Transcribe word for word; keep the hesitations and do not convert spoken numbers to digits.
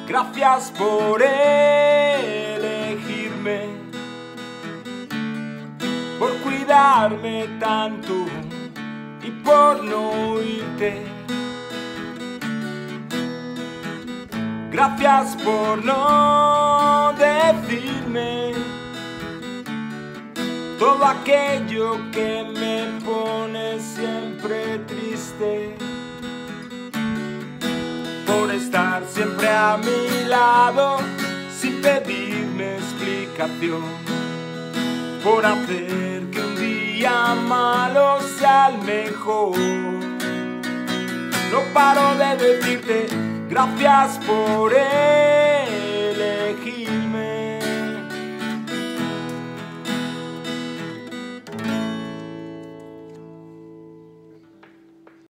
Gracias por elegirme, por cuidarme tanto y por no irte. Gracias por no decirme todo aquello que me pone siempre triste, por estar siempre a mi lado sin pedirme explicación, por hacer que un día malo sea el mejor. No paro de decirte gracias por él.